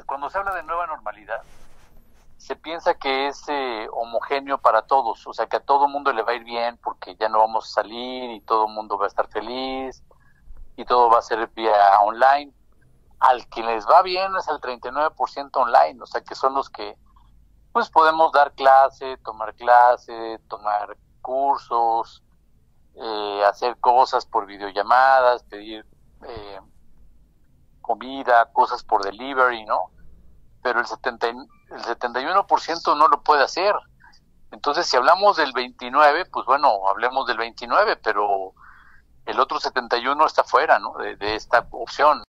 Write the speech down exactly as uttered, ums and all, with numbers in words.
Cuando se habla de nueva normalidad, se piensa que es eh, homogéneo para todos, o sea, que a todo mundo le va a ir bien porque ya no vamos a salir y todo el mundo va a estar feliz y todo va a ser vía online. Al que les va bien es el treinta y nueve por ciento online, o sea, que son los que pues podemos dar clase, tomar clase, tomar cursos, eh, hacer cosas por videollamadas, pedir eh, comida, cosas por delivery, ¿no? Pero el setenta, el setenta y uno por ciento no lo puede hacer. Entonces, si hablamos del veintinueve, pues bueno, hablemos del veintinueve, pero el otro setenta y uno está fuera, ¿no? De, de esta opción.